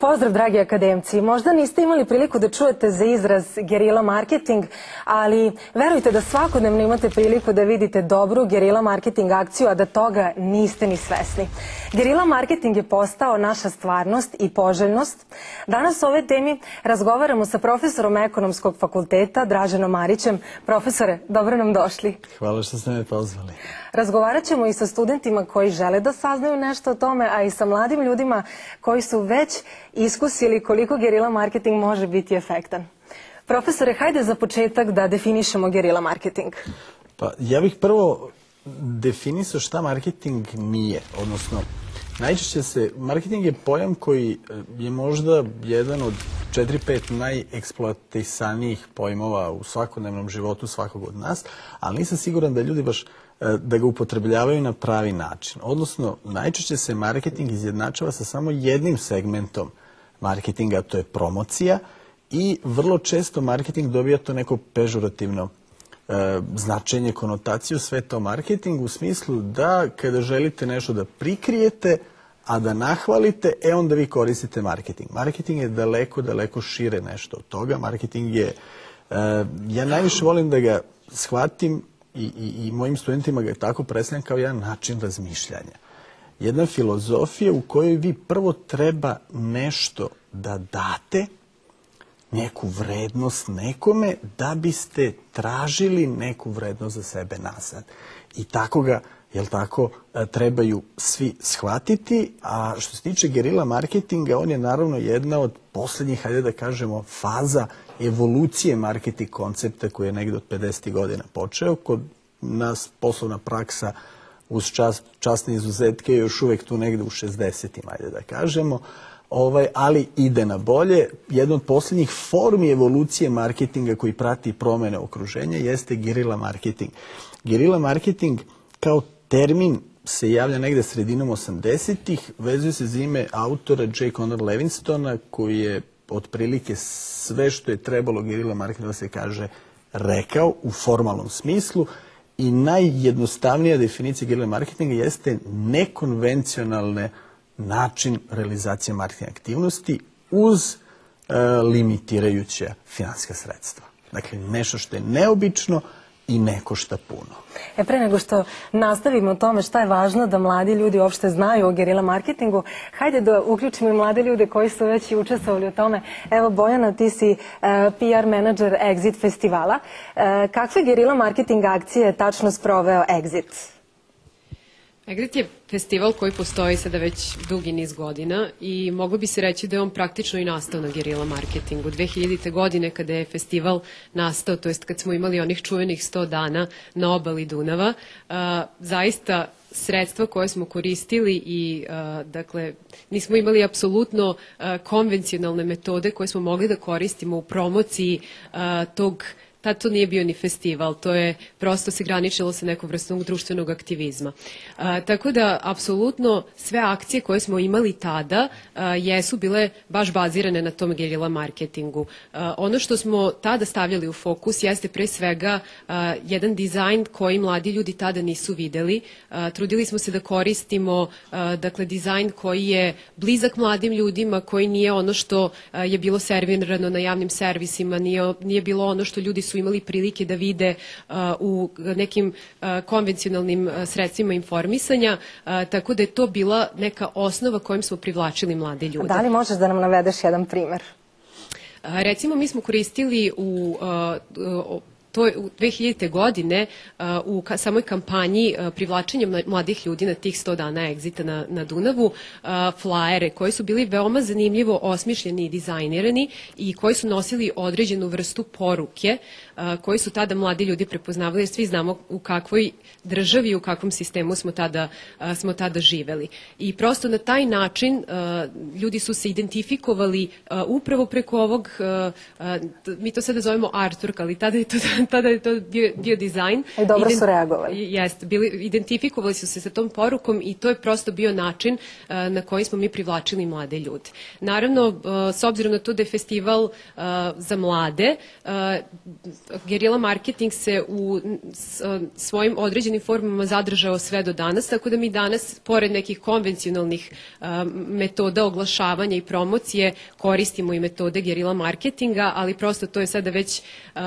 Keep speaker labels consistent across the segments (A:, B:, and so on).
A: Pozdrav, dragi akademci. Možda niste imali priliku da čujete za izraz gerila marketing, ali verujte da svakodnevno imate priliku da vidite dobru gerila marketing akciju, a da toga niste ni svesni. Gerila marketing je postao naša stvarnost i poželjnost. Danas o ovoj temi razgovaramo sa profesorom Ekonomskog fakulteta Draženom Marićem. Profesore, dobro nam došli.
B: Hvala što ste me pozvali.
A: Razgovarat ćemo i sa studentima koji žele da saznaju nešto o tome, a i sa mladim ljudima koji su već iskusili koliko gerila marketing može biti efektan. Profesore, hajde za početak da definišemo gerila marketing.
B: Pa ja bih prvo definisao šta marketing nije, odnosno najčešće marketing je pojam koji je možda jedan od 4-5 najeksploatisanijih pojmova u svakodnevnom životu svakog od nas, ali nisam siguran da ljudi baš da ga upotrebljavaju na pravi način. Odnosno, najčešće se marketing izjednačava sa samo jednim segmentom marketinga, to je promocija, i vrlo često marketing dobija to neko pežorativno značenje, konotaciju, sve to marketing u smislu da kada želite nešto da prikrijete, a da nahvalite, onda vi koristite marketing. Marketing je daleko, daleko šire nešto od toga. Marketing je, ja najviše volim da ga shvatim i mojim studentima ga tako predstavljam kao jedan način razmišljanja. Jedna filozofija u kojoj vi prvo treba nešto da date, neku vrednost nekome, da biste tražili neku vrednost za sebe nazad. I tako ga, jel tako, trebaju svi shvatiti. A što se tiče gerila marketinga, on je naravno jedna od posljednjih, hajde da kažemo, faza evolucije marketing koncepta koji je negdje od 50. godina počeo. Kod nas poslovna praksa uz časne izuzetke je još uvijek tu negdje u 60. hajde da kažemo. Ali ide na bolje. Jedna od posljednjih formi evolucije marketinga koji prati promjene okruženja jeste gerila marketing. Gerila marketing kao termin se javlja negdje sredinom 80-ih, vezuje se za ime autora J. Conor Levingstona, koji je otprilike sve što je trebalo gerila marketinga da se kaže rekao u formalnom smislu. I najjednostavnija definicija gerila marketinga jeste nekonvencionalne način realizacije marketing aktivnosti uz limitirajuća finansijska sredstva. Dakle, nešto što je neobično i ne košta puno.
A: Pre nego što nastavimo o tome šta je važno da mladi ljudi uopšte znaju o gerila marketingu, hajde da uključimo i mlade ljude koji su već i učestvovali u tome. Evo, Bojana, ti si PR menadžer Exit festivala. Kakve gerila marketing akcije je tačno sproveo Exit?
C: Exit je festival koji postoji sada već dugi niz godina i moglo bi se reći da je on praktično i nastao na gerila marketingu. 2000. godine kada je festival nastao, to jest kad smo imali onih čuvenih 100 dana na obali Dunava, zaista sredstva koje smo koristili i dakle nismo imali apsolutno konvencionalne metode koje smo mogli da koristimo u promociji tog. Tad to nije bio ni festival, to je prosto se graničilo sa nekom vrstom društvenog aktivizma. Tako da, apsolutno, sve akcije koje smo imali tada jesu bile baš bazirane na tom gerila marketingu. Ono što smo tada stavljali u fokus jeste pre svega jedan dizajn koji mladi ljudi tada nisu videli. Trudili smo se da koristimo dakle, dizajn koji je blizak mladim ljudima, koji nije ono što je bilo servirano na javnim servisima, nije bilo ono što ljudi su imali prilike da vide u nekim konvencionalnim sredstvima informisanja, tako da je to bila neka osnova kojom smo privlačili mlade ljude.
A: Da li možeš da nam navedeš jedan primer?
C: Recimo, mi smo koristili u 2000. godine u samoj kampanji privlačenja mladih ljudi na tih 100 dana Exita na Dunavu flajere koji su bili veoma zanimljivo osmišljeni i dizajnirani i koji su nosili određenu vrstu poruke koji su tada mladi ljudi prepoznavali, jer svi znamo u kakvoj državi i u kakvom sistemu smo tada živeli. I prosto na taj način ljudi su se identifikovali upravo preko ovog, mi to sada zovemo artwork, ali tada je to tada je to bio dizajn.
A: I dobro su reagovali.
C: Jeste, identifikovali su se sa tom porukom i to je prosto bio način na koji smo mi privlačili mlade ljude. Naravno, s obzirom na to da je festival za mlade, gerila marketing se u svojim određenim formama zadržao sve do danas, tako da mi danas, pored nekih konvencionalnih metoda oglašavanja i promocije, koristimo i metode gerila marketinga, ali prosto to je sada već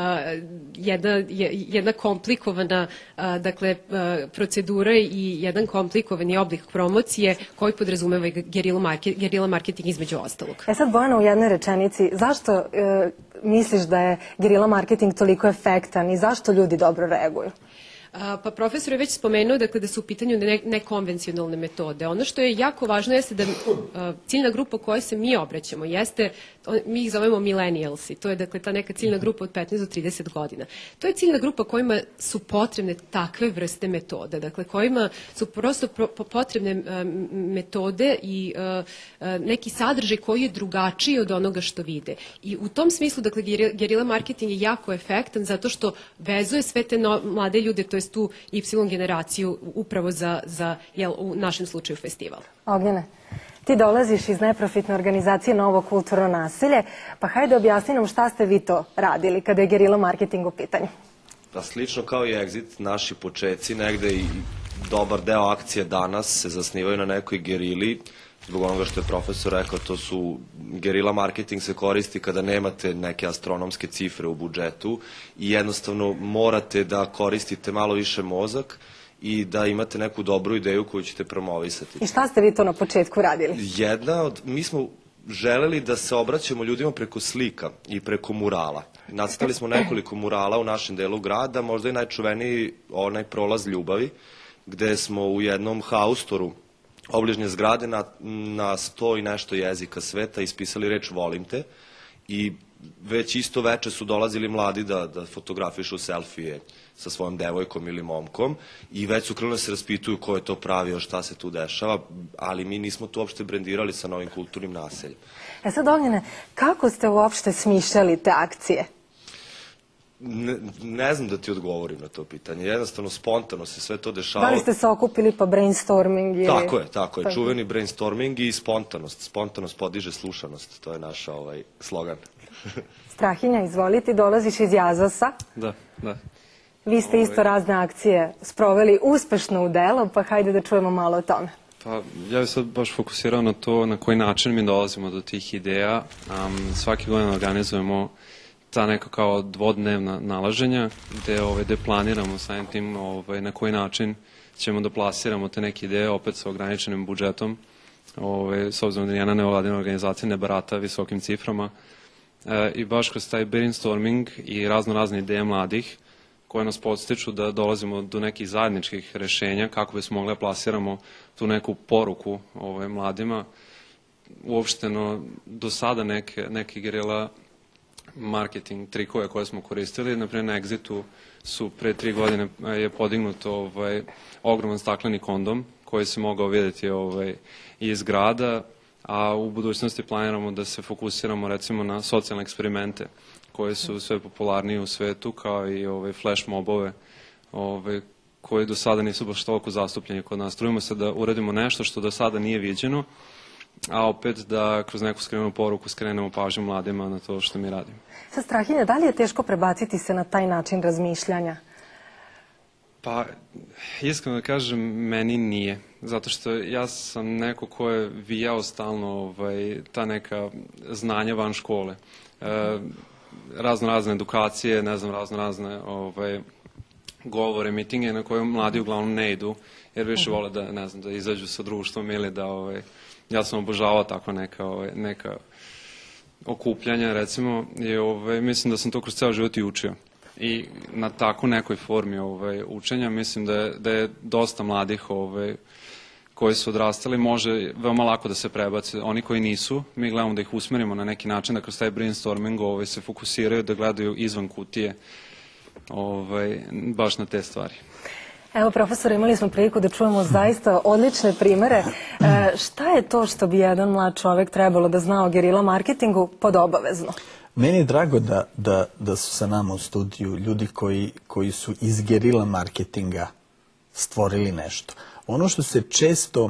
C: jedna komplikovana procedura i jedan komplikovani oblik promocije koji podrazumeva gerila marketing između ostalog.
A: Sad, Bojana, u jednoj rečenici, zašto misliš da je gerila marketing toliko efektan i zašto ljudi dobro reaguju?
C: Pa profesor je već spomenuo da su u pitanju nekonvencionalne metode. Ono što je jako važno jeste da ciljna grupa kojoj se mi obraćamo jeste, mi ih zovemo millennialsi, to je dakle ta neka ciljna grupa od 15 do 30 godina. To je ciljna grupa kojima su potrebne takve vrste metoda, dakle kojima su prosto potrebne metode i neki sadržaj koji je drugačiji od onoga što vide. I u tom smislu, dakle, gerila marketing je jako efektan zato što vezuje sve te mlade ljude, to je tu Y generaciju upravo za u našem slučaju festival.
A: Ognjene, ti dolaziš iz neprofitne organizacije Novo kulturno naselje, pa hajde objasni nam šta ste vi to radili kada je gerila marketing u pitanju.
D: Pa slično kao i Exit, naši počeci negde i dobar deo akcije danas se zasnivaju na nekoj gerili. Zbog onoga što je profesor rekao, to su, gerila marketing se koristi kada nemate neke astronomske cifre u budžetu i jednostavno morate da koristite malo više mozak i da imate neku dobru ideju koju ćete promovisati.
A: I šta ste vi to na početku radili?
D: Mi smo želeli da se obraćamo ljudima preko slika i preko murala. Nacrtali smo nekoliko murala u našem delu grada, možda i najčuveniji onaj Prolaz ljubavi, gde smo u jednom haustoru obližnje zgrade na 100 i nešto jezika sveta ispisali reč volim te i već isto veče su dolazili mladi da fotografišu selfije sa svojom devojkom ili momkom i već su krenuli da se raspituju ko je to pravio, šta se tu dešava, ali mi nismo to uopšte brendirali sa novim kulturnim naseljem.
A: Sad, Ognjene, kako ste uopšte smišljali te akcije?
D: Ne znam da ti odgovorim na to pitanje. Jednostavno, spontano se sve to dešavalo.
A: Da li ste se okupili pa brainstorming?
D: Tako je. Čuveni brainstorming i spontanost. Spontanost podiže slušanost. To je naš slogan.
A: Strahinja, izvolite, dolaziš iz Jazosa.
E: Da.
A: Vi ste isto razne akcije sproveli uspešno u delo, pa hajde da čujemo malo o tome.
E: Pa ja bih sad baš fokusirao na to na koji način mi dolazimo do tih ideja. Svaki godin organizujemo ta neka kao dvodnevna nalaženja gde planiramo samim tim na koji način ćemo da plasiramo te neke ideje opet sa ograničenim budžetom, s obzirom da jedna nevladina organizacija ne barata visokim ciframa i baš kroz taj brainstorming i razne ideje mladih koje nas podstiču da dolazimo do nekih zajedničkih rešenja kako bismo mogli da plasiramo tu neku poruku mladima. Uopšteno do sada neke gerila marketing trikove koje smo koristili. Naprimjer, na Exitu su pre 3 godine je podignut ogroman stakleni kondom koji se mogao vidjeti iz grada, a u budućnosti planiramo da se fokusiramo recimo na socijalne eksperimente koje su sve popularnije u svetu, kao i flash mobove koji do sada nisu baš toliko zastupljeni kod nas. Trudimo se da uradimo nešto što do sada nije viđeno, a opet da kroz neku skrivenu poruku skrenemo pažnju mladima na to što mi radimo.
A: Sad, Strahinja, da li je teško prebaciti se na taj način razmišljanja?
E: Pa, iskreno da kažem, meni nije. Zato što ja sam neko ko je vijao stalno ta neka znanja van škole. Razne edukacije, ne znam, razne govore, mitinge na koje mladi uglavnom ne idu, jer više vole da, ne znam, da izađu sa društvom ili da, ja sam obožavao tako neka okupljanja, recimo, i mislim da sam to kroz ceo život i učio. I na tako nekoj formi učenja mislim da je dosta mladih koji su odrastali može veoma lako da se prebace. Oni koji nisu, mi gledamo da ih usmerimo na neki način, da kroz taj brainstorming se fokusiraju, da gledaju izvan kutije baš na te stvari.
A: Evo, profesor, imali smo priliku da čujemo zaista odlične primere. Šta je to što bi jedan mlad čovek trebalo da zna o gerila marketingu pod obavezno?
B: Meni je drago da su sa nama u studiju ljudi koji su iz gerila marketinga stvorili nešto. Ono što se često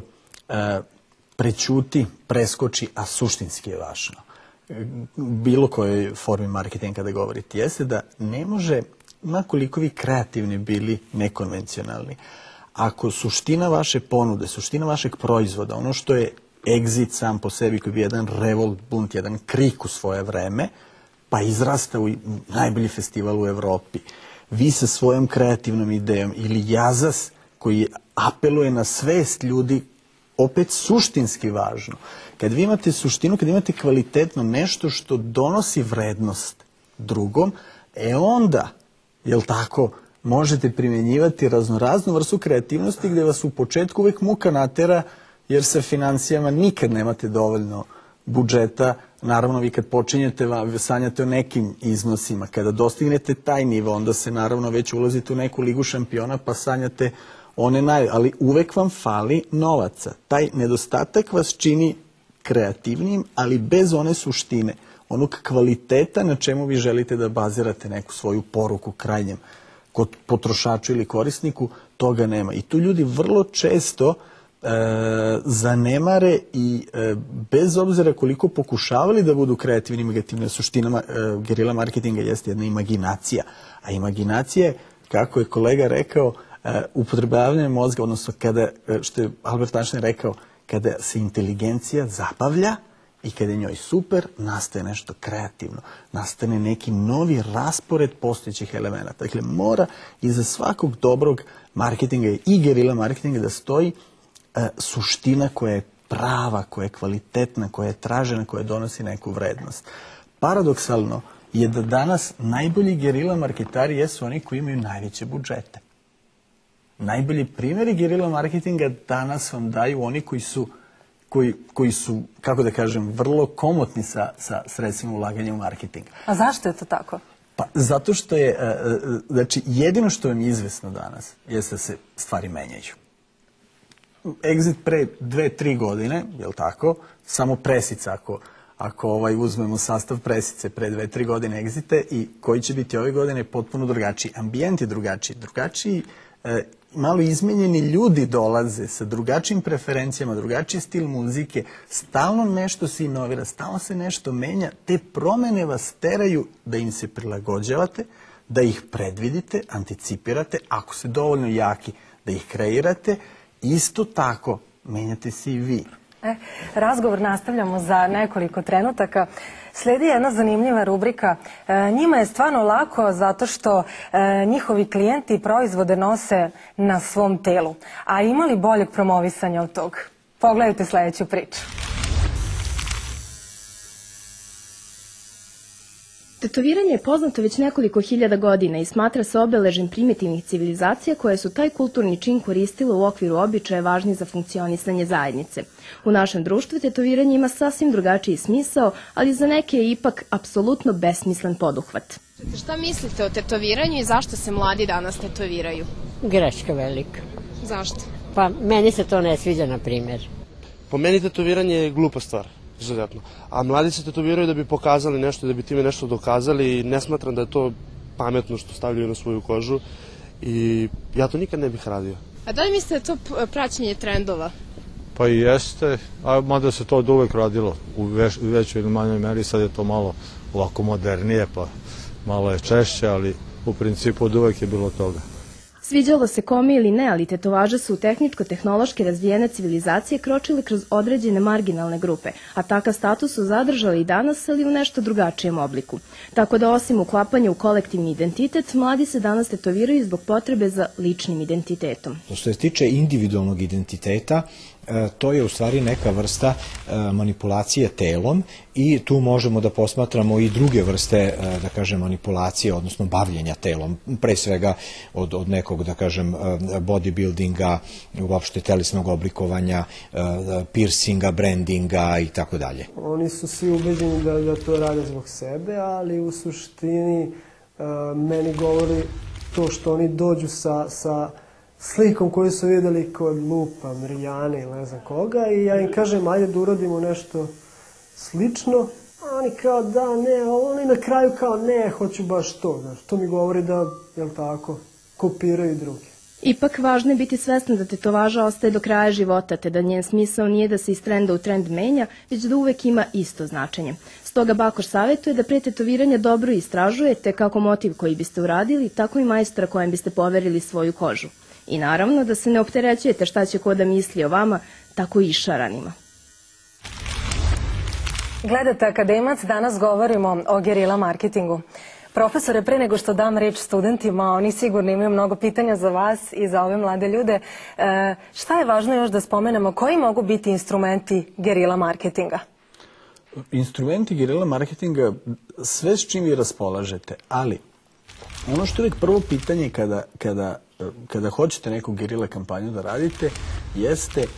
B: prećuti, preskoči, a suštinski je važno, bilo kojoj formi marketinga kada govorite, jeste da ne može, makoliko vi kreativni bili, nekonvencionalni, ako suština vaše ponude, suština vašeg proizvoda, ono što je Exit sam po sebi, koji je jedan revolt, bunt, jedan krik u svoje vreme, pa izrasta u najbolji festival u Evropi. Vi sa svojom kreativnom idejom, ili Jazas koji apeluje na svest ljudi, opet suštinski važno. Kad vi imate suštinu, kad imate kvalitetno nešto što donosi vrednost drugom, onda, jel tako, možete primjenjivati raznoraznu vrstu kreativnosti gde vas u početku uvek muka natera, jer sa financijama nikad nemate dovoljno budžeta. Naravno, vi kad počinjete, sanjate o nekim iznosima. Kada dostignete taj nivo, onda se naravno već ulazite u neku ligu šampiona, pa sanjate one ali uvek vam fali novaca. Taj nedostatak vas čini kreativnim, ali bez one suštine, onog kvaliteta na čemu vi želite da bazirate neku svoju poruku krajnjem kod potrošaču ili korisniku, toga nema. I tu ljudi vrlo često zanemare i bez obzira koliko pokušavali da budu kreativni, imaginativne, suština gerila marketinga jeste jedna imaginacija. A imaginacija je, kako je kolega rekao, upotrebljavanje mozga, odnosno što je Albert Einstein rekao, kada se inteligencija zabavlja i kada je njoj super, nastaje nešto kreativno, nastane neki novi raspored postojećih elemenata. Dakle, mora iza svakog dobrog marketinga i gerila marketinga da stoji suština koja je prava, koja je kvalitetna, koja je tražena, koja donosi neku vrednost. Paradoksalno je da danas najbolji gerila marketari jesu oni koji imaju najveće budžete. Najbolji primjeri gerila marketinga danas vam daju oni koji su, kako da kažem, vrlo komotni sa sredstvima ulaganja u marketing.
A: A zašto je to tako?
B: Pa zato što je, znači, jedino što vam je izvesno danas jeste da se stvari menjaju. Exit pre 2-3 godine, je li tako, samo presica, ako uzmemo sastav presice pre 2-3 godine Exite i koji će biti ove godine potpuno drugačiji. Ambijent je drugačiji, malo izmenjeni ljudi dolaze sa drugačijim preferencijama, drugačiji stil muzike, stalno nešto se inovira, stalno se nešto menja, te promene vas teraju da im se prilagođavate, da ih predvidite, anticipirate, ako ste dovoljno jaki da ih kreirate, isto tako menjate se i vi.
A: Razgovor nastavljamo za nekoliko trenutaka. Sledi jedna zanimljiva rubrika. Njima je stvarno lako zato što njihovi klijenti proizvode nose na svom telu. A ima li boljeg promovisanja od tog? Pogledajte sledeću priču.
F: Tetoviranje je poznato već nekoliko hiljada godina i smatra se obeležjem primitivnih civilizacija koje su taj kulturni čin koristile u okviru običaja važni za funkcionisanje zajednice. U našem društvu tetoviranje ima sasvim drugačiji smisao, ali za neke je ipak apsolutno besmislen poduhvat.
G: Šta mislite o tetoviranju i zašto se mladi danas tetoviraju?
H: Greška velika.
G: Zašto?
H: Pa meni se to ne sviđa, na primjer.
I: Po meni tetoviranje je glupa stvar. Izuzetno. A mladi se tetoviraju da bi pokazali nešto, da bi time nešto dokazali i ne smatram da je to pametno što stavljaju na svoju kožu i ja to nikad ne bih radio.
G: A da li mislite da je to praćenje trendova?
J: Pa i jeste, a mada se to od uvek radilo u većoj ili manjoj meri, sad je to malo ovako modernije, pa malo je češće, ali u principu od uvek je bilo toga.
F: Sviđalo se kome ili ne, ali tetovaže su u tehničko-tehnološki razvijene civilizacije kročile kroz određene marginalne grupe, a takav status su zadržali i danas, ali u nešto drugačijem obliku. Tako da osim uklapanja u kolektivni identitet, mladi se danas tetoviraju zbog potrebe za ličnim identitetom.
K: Što se tiče individualnog identiteta, to je u stvari neka vrsta manipulacije telom i tu možemo da posmatramo i druge vrste, da kažem, manipulacije, odnosno bavljenja telom, pre svega od nekog, da kažem, bodybuildinga, uopšte telesnog oblikovanja, piercinga, brandinga i tako dalje.
L: Oni su svi ubeđeni da to rade zbog sebe, ali u suštini meni govori to što oni dođu sa slikom koju su videli kod Lupa, Rijane ili ne znam koga i ja im kažem ajde da uradimo nešto slično a oni kao da, ne, oni na kraju kao ne, hoću baš to, znaš, to mi govori da, jel tako, kopiraju drugi.
F: Ipak važno je biti svestan da tetovaža ostaje do kraja života, te da njen smisao nije da se iz trenda u trend menja, već da uvek ima isto značenje. Stoga Bakoš savjetuje da pre tetoviranja dobro istražujete kako motiv koji biste uradili, tako i majstora kojem biste poverili svoju kožu. I naravno da se ne opterećujete šta će ko da misli o vama, tako i šaranima.
A: Gledate Akademac, danas govorimo o gerila marketingu. Profesore, pre nego što dam reč studentima, oni sigurno imaju mnogo pitanja za vas i za ove mlade ljude. Šta je važno još da spomenemo? Koji mogu biti instrumenti gerila marketinga?
B: Instrumenti gerila marketinga, sve s čim vi raspolažete, ali ono što je uvijek prvo pitanje kada hoćete neku gerila kampanju da radite, jeste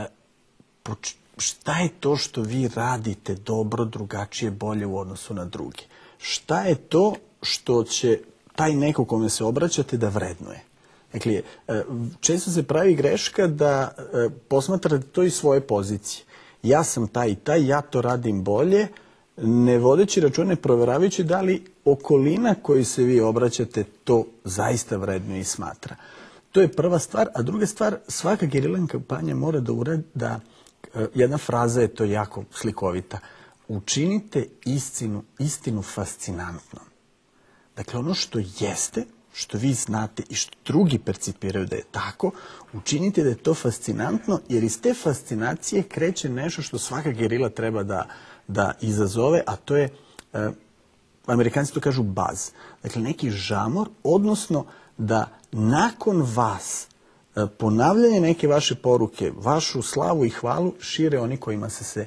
B: šta je to što vi radite dobro, drugačije, bolje u odnosu na drugi? Šta je to što će taj neko kome se obraćate da vrednuje? Dakle, često se pravi greška da posmatrate to iz svoje pozicije. Ja sam taj i taj, ja to radim bolje, ne vodeći račune, proveravajući da li okolina koju se vi obraćate to zaista vrednuje i smatra. To je prva stvar, a druga stvar, svaka gerila kampanja mora da uradi da, jedna fraza je to jako slikovita, učinite istinu fascinantnom. Dakle, ono što jeste, što vi znate i što drugi percipiraju da je tako, učinite da je to fascinantno, jer iz te fascinacije kreće nešto što svaka gerila treba da izazove, a to je, Amerikanci to kažu buzz. Dakle, neki žamor, odnosno da nakon vas ponavljanje neke vaše poruke, vašu slavu i hvalu šire oni kojima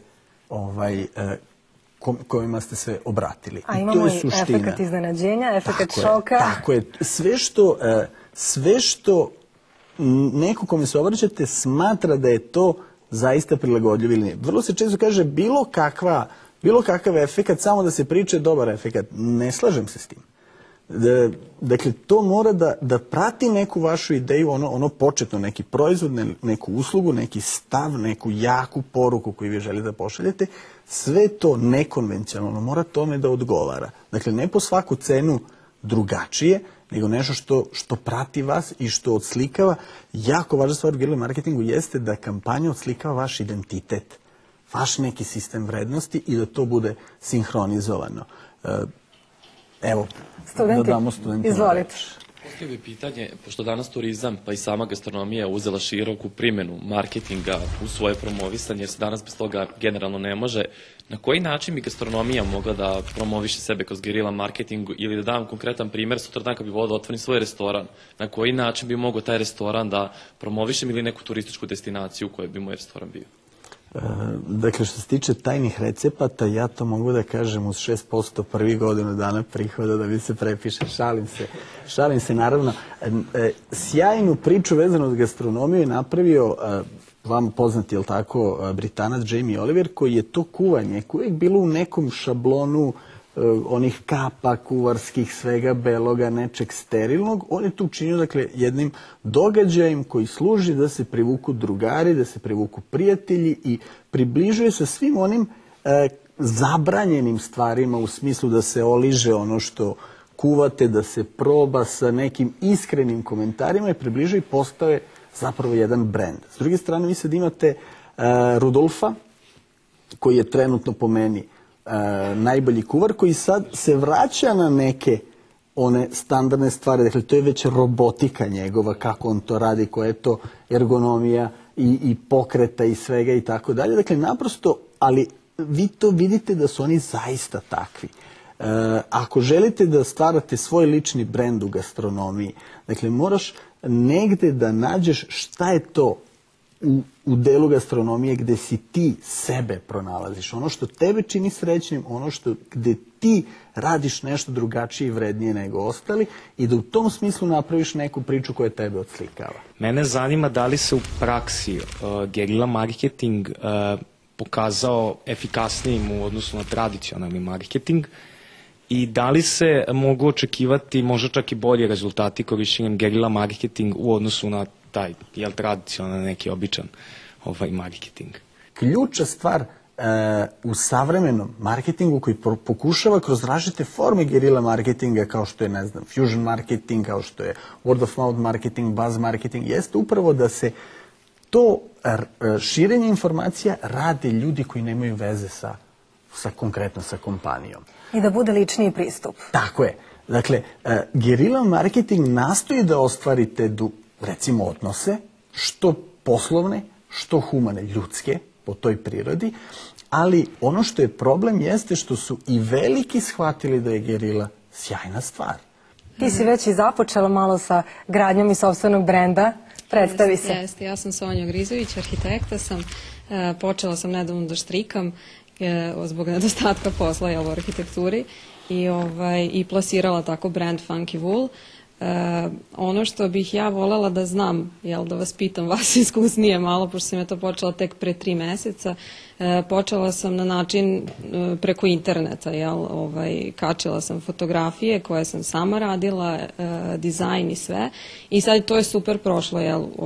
B: ste se obratili.
A: A imamo i efekat iznenađenja, efekat šoka.
B: Tako je. Sve što neko kome se obraćate smatra da je to zaista prilagodljiv ili nije. Vrlo se često kaže bilo kakav efekat, samo da se priče dobar efekat. Ne slažem se s tim. Dakle, to mora da prati neku vašu ideju, ono početno, neki proizvod, neku uslugu, neki stav, neku jaku poruku koju vi želite da pošaljete. Sve to nekonvencionalno mora tome da odgovara. Dakle, ne po svaku cenu drugačije, nego nešto što prati vas i što odslikava. Jako važna stvar u gerila marketingu jeste da kampanja odslikava vaš identitet, vaš neki sistem vrednosti i da to bude sinhronizovano. Evo, da damo studentima.
A: Izvolite.
M: Postoji bi pitanje, pošto danas turizam pa i sama gastronomija uzela široku primjenu marketinga u svoje promovisanje, jer se danas bez toga generalno ne može, na koji način bi gastronomija mogla da promoviše sebe kroz gerila marketing, ili da dam konkretan primjer, sutradan kad bi volio da otvorim svoj restoran, na koji način bi mogao taj restoran da promovišem ili neku turističku destinaciju u kojoj bi moj restoran bio?
B: Dakle, što se tiče tajnih recepata, ja to mogu da kažem uz 6% prvih godinu dana prihoda da mi se prepiše. Šalim se, naravno. Sjajnu priču vezanu od gastronomiju je napravio vam poznati, jel tako, Britanac Jamie Oliver, koji je to kuvanje uvijek bilo u nekom šablonu onih kapa kuvarskih, svega beloga, nečeg sterilnog. On je to učinio, dakle, jednim događajem koji služi da se privuku drugari, da se privuku prijatelji i približuje se svim onim zabranjenim stvarima u smislu da se oliže ono što kuvate, da se proba sa nekim iskrenim komentarima i približuje i postave zapravo jedan brend. S druge strane, vi sad imate Rudolfa, koji je trenutno po meni najbolji kuvar, koji sad se vraća na neke one standardne stvari. Dakle, to je već robotika njegova, kako on to radi, koja je to ergonomija i pokreta i svega i tako dalje. Dakle, naprosto, ali vi to vidite da su oni zaista takvi. Ako želite da stvarate svoj lični brend u gastronomiji, dakle, moraš negde da nađeš šta je to u delu gastronomije gde si ti sebe pronalaziš. Ono što tebe čini srećnim, ono gde ti radiš nešto drugačije i vrednije nego ostali i da u tom smislu napraviš neku priču koja tebe odslikava.
N: Mene zanima da li se u praksi gerila marketing pokazao efikasnijim u odnosu na tradicionalni marketing i da li se mogu očekivati možda čak i bolji rezultati korišćenjem gerila marketing u odnosu na taj, tradicionalni neki običan marketing?
B: Ključna stvar u savremenom marketingu koji pokušava kroz različite forme gerila marketinga, kao što je, ne znam, fusion marketing, kao što je word of mouth marketing, buzz marketing, jeste upravo da se to širenje informacija rade ljudi koji nemaju veze konkretno sa kompanijom.
A: I da bude ličniji pristup.
B: Tako je. Dakle, gerila marketing nastoji da ostvarite, recimo, odnose, što poslovne, što humane, ljudske, po toj prirodi, ali ono što je problem jeste što su i veliki shvatili da je gerila sjajna stvar.
A: Ti si već i započela malo sa gradnjom i sopstvenog brenda. Predstavi se.
O: Jeste, ja sam Sonja Grizović, arhitekta sam. Počela sam nedavno da štrikam zbog nedostatka posla u arhitekturi i plasirala tako brand Funky Wool. Ono što bih ja voljela da znam, da vas pitam, vas iskusnije malo, pošto sam ja to počela tek pre 3 meseca, počela sam na način preko interneta, kačila sam fotografije koje sam sama radila, dizajn i sve, i sad to je super prošlo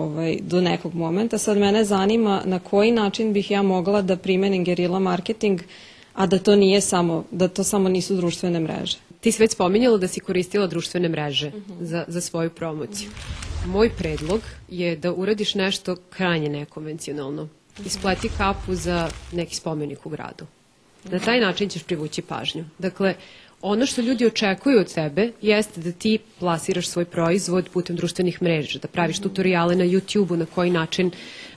O: do nekog momenta. Sad mene zanima na koji način bih ja mogla da primenim gerila marketing, a da to nije da to samo nisu društvene mreže.
C: Ti si već spominjala da si koristila društvene mreže za svoju promociju. Moj predlog je da uradiš nešto krajnje nekonvencionalno. Ispleti kapu za neki spomenik u gradu. Na taj način ćeš privući pažnju. Dakle, ono što ljudi očekuju od tebe jeste da ti plasiraš svoj proizvod putem društvenih mreža, da praviš tutoriale na YouTube-u na koji način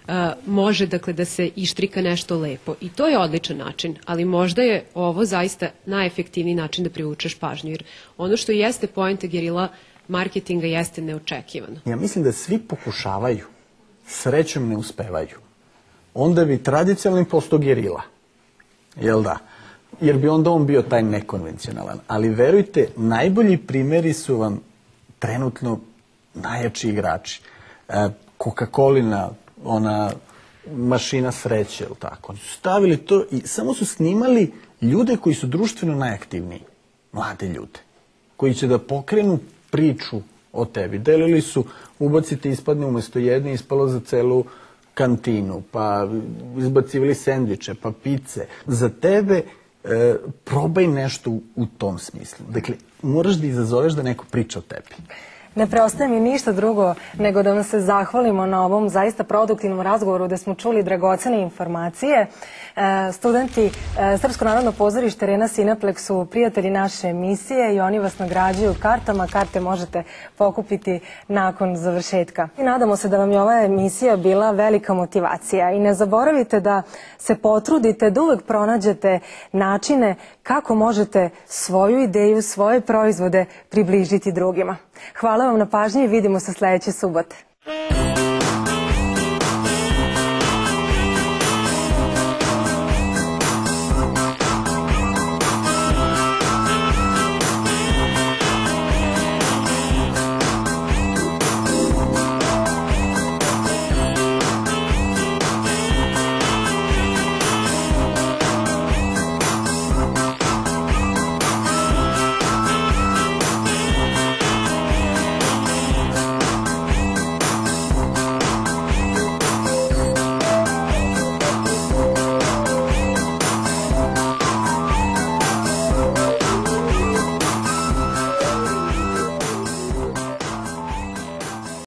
C: može da se ištrika nešto lepo. I to je odličan način, ali možda je ovo zaista najefektivniji način da privučeš pažnju, jer ono što jeste poenta gerila marketinga jeste neočekivano.
B: Ja mislim da svi pokušavaju, srećom ne uspevaju. Onda bi tradicionalni postao gerila, jel da? Jer bi onda on bio taj nekonvencionalan. Ali verujte, najbolji primjeri su vam trenutno najjači igrači. Coca-Colina, ona mašina sreće, ili tako. Oni su stavili to i samo su snimali ljude koji su društveno najaktivniji. Mlade ljude. Koji će da pokrenu priču o tebi. Delili su, ubacite, ispadne umjesto jedne, ispalo za celu kantinu, pa izbacivali sendviče, pa pice. Za tebe probaj nešto u tom smislu. Dakle, moraš da izazoveš da neko priča o tebi.
A: Ne preostaje mi ništa drugo nego da vam se zahvalimo na ovom zaista produktivnom razgovoru gde smo čuli dragocene informacije. Studenti Srpsko narodno pozorište Arena Cineplex su prijatelji naše emisije i oni vas nagrađuju kartama. Karte možete pokupiti nakon završetka. I nadamo se da vam je ova emisija bila velika motivacija. I ne zaboravite da se potrudite, da uvek pronađete načine kako možete svoju ideju, svoje proizvode približiti drugima. Hvala vam na pažnji i vidimo se sledeće subote.